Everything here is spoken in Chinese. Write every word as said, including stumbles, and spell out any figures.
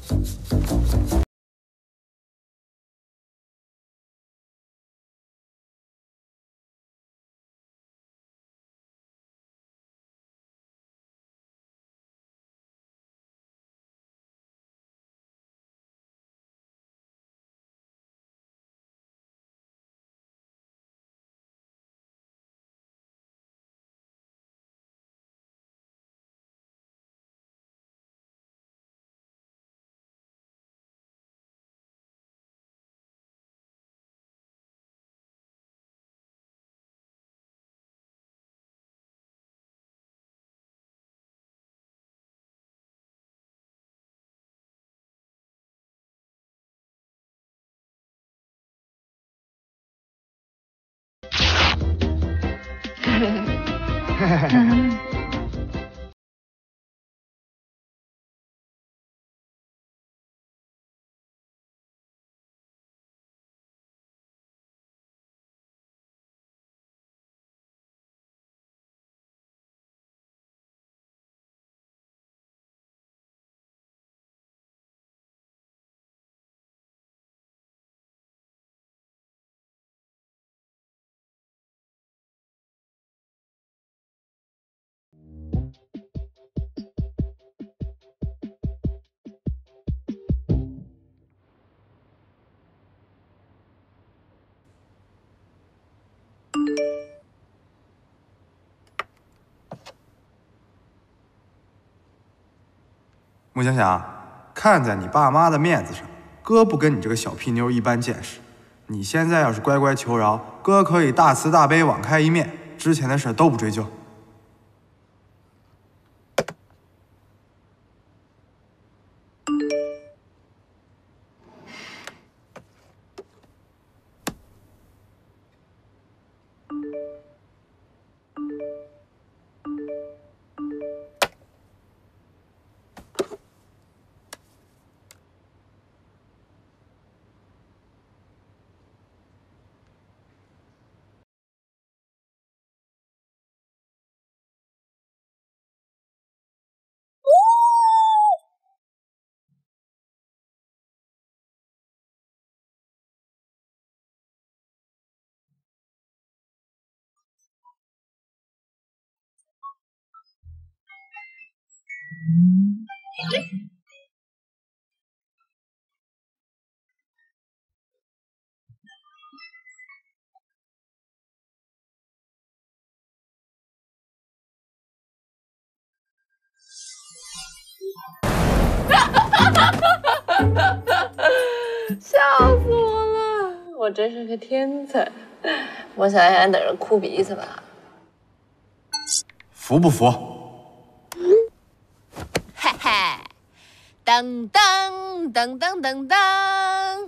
穆想想，看在你爸妈的面子上，哥不跟你这个小屁妞一般见识。你现在要是乖乖求饶，哥可以大慈大悲网开一面，之前的事都不追究。 笑死我了！我真是个天才。我想想，等着哭鼻子吧。 服不服？ 嘿嘿，噔噔噔噔噔噔。